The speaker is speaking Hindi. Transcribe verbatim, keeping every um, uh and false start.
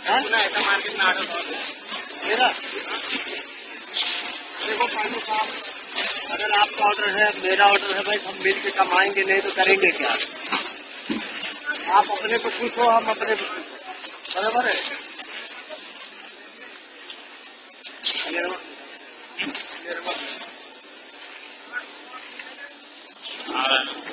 ऐसा मार्केट में ऑर्डर मेरा देखो पांडू साहब, अगर आपका ऑर्डर है, मेरा ऑर्डर है भाई, हम मिल के कमाएंगे, नहीं तो करेंगे क्या? आप अपने को खुश हो, हम अपने को खुश हो, बराबर है।